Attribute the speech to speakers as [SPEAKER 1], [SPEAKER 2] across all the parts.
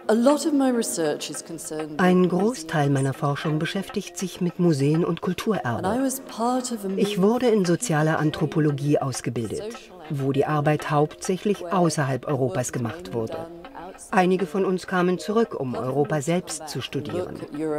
[SPEAKER 1] Ein Großteil meiner Forschung beschäftigt sich mit Museen und Kulturerbe. Ich wurde in sozialer Anthropologie ausgebildet, wo die Arbeit hauptsächlich außerhalb Europas gemacht wurde. Einige von uns kamen zurück, um Europa selbst zu studieren.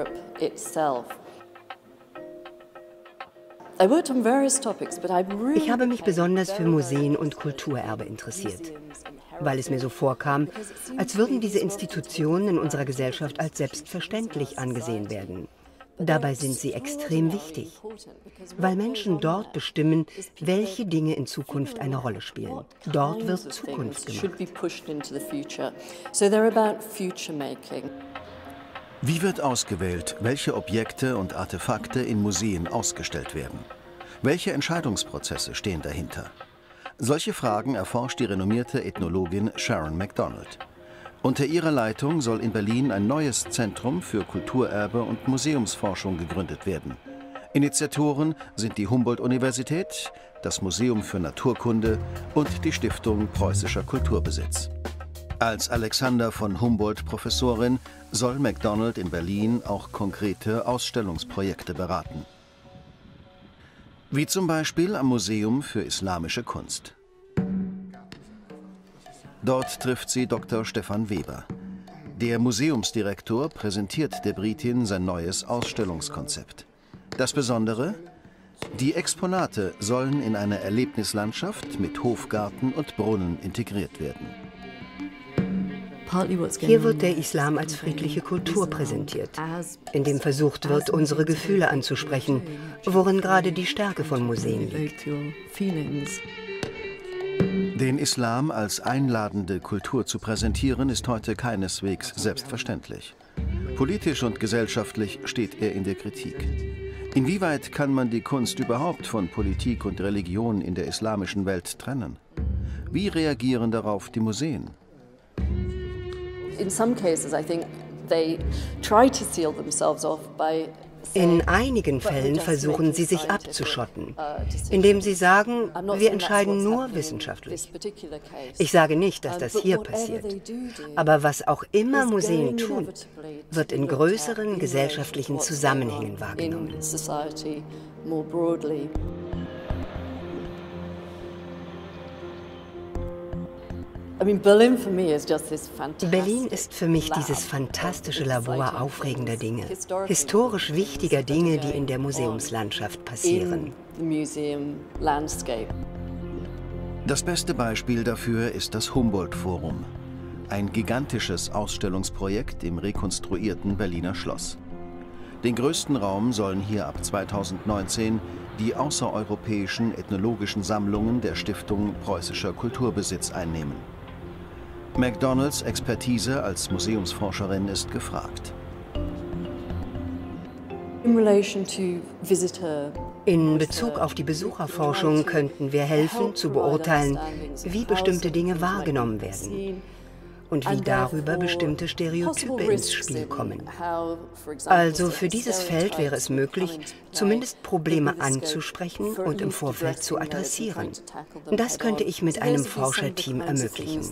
[SPEAKER 1] Ich habe mich besonders für Museen und Kulturerbe interessiert, weil es mir so vorkam, als würden diese Institutionen in unserer Gesellschaft als selbstverständlich angesehen werden. Dabei sind sie extrem wichtig, weil Menschen dort bestimmen, welche Dinge in Zukunft eine Rolle spielen. Dort wird Zukunft gemacht.
[SPEAKER 2] Wie wird ausgewählt, welche Objekte und Artefakte in Museen ausgestellt werden? Welche Entscheidungsprozesse stehen dahinter? Solche Fragen erforscht die renommierte Ethnologin Sharon McDonald. Unter ihrer Leitung soll in Berlin ein neues Zentrum für Kulturerbe und Museumsforschung gegründet werden. Initiatoren sind die Humboldt-Universität, das Museum für Naturkunde und die Stiftung Preußischer Kulturbesitz. Als Alexander von Humboldt-Professorin soll McDonald in Berlin auch konkrete Ausstellungsprojekte beraten. Wie zum Beispiel am Museum für Islamische Kunst. Dort trifft sie Dr. Stefan Weber. Der Museumsdirektor präsentiert der Britin sein neues Ausstellungskonzept. Das Besondere? Die Exponate sollen in eine Erlebnislandschaft mit Hofgarten und Brunnen integriert werden.
[SPEAKER 1] Hier wird der Islam als friedliche Kultur präsentiert, in dem versucht wird, unsere Gefühle anzusprechen, worin gerade die Stärke von Museen liegt.
[SPEAKER 2] Den Islam als einladende Kultur zu präsentieren, ist heute keineswegs selbstverständlich. Politisch und gesellschaftlich steht er in der Kritik. Inwieweit kann man die Kunst überhaupt von Politik und Religion in der islamischen Welt trennen? Wie reagieren darauf die Museen?
[SPEAKER 1] In einigen Fällen versuchen sie sich abzuschotten, indem sie sagen, wir entscheiden nur wissenschaftlich. Ich sage nicht, dass das hier passiert, aber was auch immer Museen tun, wird in größeren gesellschaftlichen Zusammenhängen wahrgenommen. Berlin ist für mich dieses fantastische Labor aufregender Dinge, historisch wichtiger Dinge, die in der Museumslandschaft passieren.
[SPEAKER 2] Das beste Beispiel dafür ist das Humboldt-Forum, ein gigantisches Ausstellungsprojekt im rekonstruierten Berliner Schloss. Den größten Raum sollen hier ab 2019 die außereuropäischen ethnologischen Sammlungen der Stiftung Preußischer Kulturbesitz einnehmen. McDonalds Expertise als Museumsforscherin ist gefragt.
[SPEAKER 1] In Bezug auf die Besucherforschung könnten wir helfen, zu beurteilen, wie bestimmte Dinge wahrgenommen werden und wie darüber bestimmte Stereotype ins Spiel kommen. Also für dieses Feld wäre es möglich, zumindest Probleme anzusprechen und im Vorfeld zu adressieren. Das könnte ich mit einem Forscherteam ermöglichen.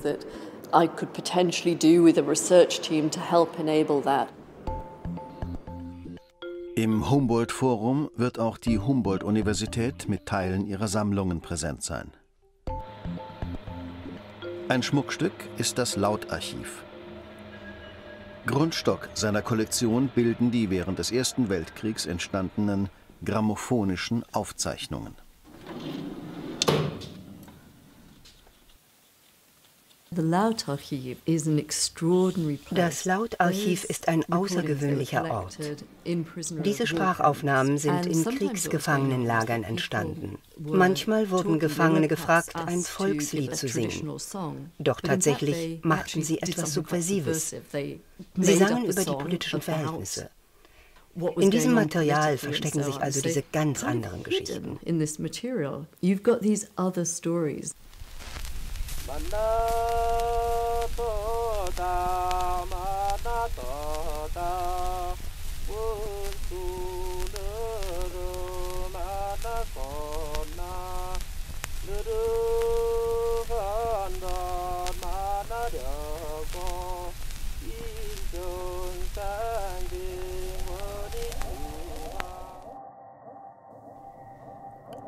[SPEAKER 2] Im Humboldt-Forum wird auch die Humboldt-Universität mit Teilen ihrer Sammlungen präsent sein. Ein Schmuckstück ist das Lautarchiv. Grundstock seiner Kollektion bilden die während des Ersten Weltkriegs entstandenen grammophonischen Aufzeichnungen.
[SPEAKER 1] Das Lautarchiv ist ein außergewöhnlicher Ort. Diese Sprachaufnahmen sind in Kriegsgefangenenlagern entstanden. Manchmal wurden Gefangene gefragt, ein Volkslied zu singen. Doch tatsächlich machten sie etwas Subversives. Sie sangen über die politischen Verhältnisse. In diesem Material verstecken sich also diese ganz anderen Geschichten.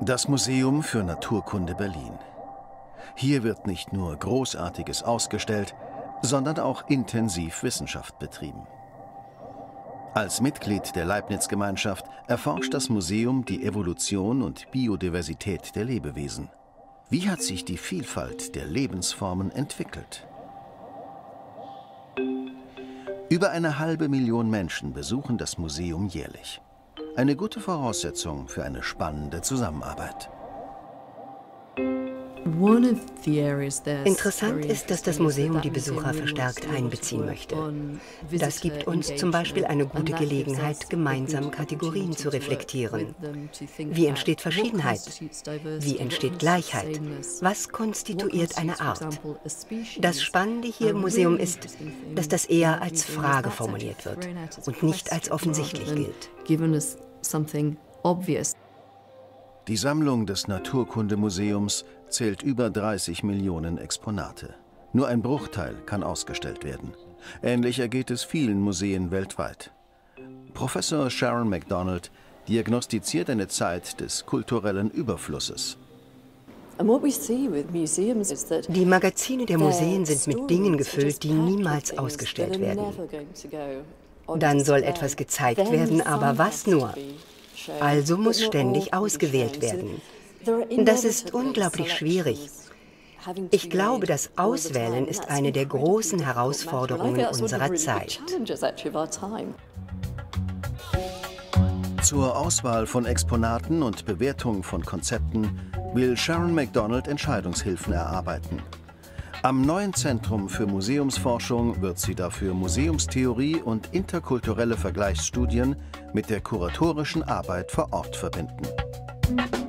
[SPEAKER 2] Das Museum für Naturkunde Berlin. Hier wird nicht nur Großartiges ausgestellt, sondern auch intensiv Wissenschaft betrieben. Als Mitglied der Leibniz-Gemeinschaft erforscht das Museum die Evolution und Biodiversität der Lebewesen. Wie hat sich die Vielfalt der Lebensformen entwickelt? Über 1,5 Million Menschen besuchen das Museum jährlich. Eine gute Voraussetzung für eine spannende Zusammenarbeit.
[SPEAKER 1] Interessant ist, dass das Museum die Besucher verstärkt einbeziehen möchte. Das gibt uns zum Beispiel eine gute Gelegenheit, gemeinsam Kategorien zu reflektieren. Wie entsteht Verschiedenheit? Wie entsteht Gleichheit? Was konstituiert eine Art? Das Spannende hier im Museum ist, dass das eher als Frage formuliert wird und nicht als offensichtlich gilt.
[SPEAKER 2] Die Sammlung des Naturkundemuseums zählt über 30 Millionen Exponate. Nur ein Bruchteil kann ausgestellt werden. Ähnlich ergeht es vielen Museen weltweit. Professor Sharon McDonald diagnostiziert eine Zeit des kulturellen Überflusses.
[SPEAKER 1] Die Magazine der Museen sind mit Dingen gefüllt, die niemals ausgestellt werden. Dann soll etwas gezeigt werden, aber was nur? Also muss ständig ausgewählt werden. Das ist unglaublich schwierig. Ich glaube, das Auswählen ist eine der großen Herausforderungen unserer Zeit.
[SPEAKER 2] Zur Auswahl von Exponaten und Bewertung von Konzepten will Sharon McDonald Entscheidungshilfen erarbeiten. Am neuen Zentrum für Museumsforschung wird sie dafür Museumstheorie und interkulturelle Vergleichsstudien mit der kuratorischen Arbeit vor Ort verbinden.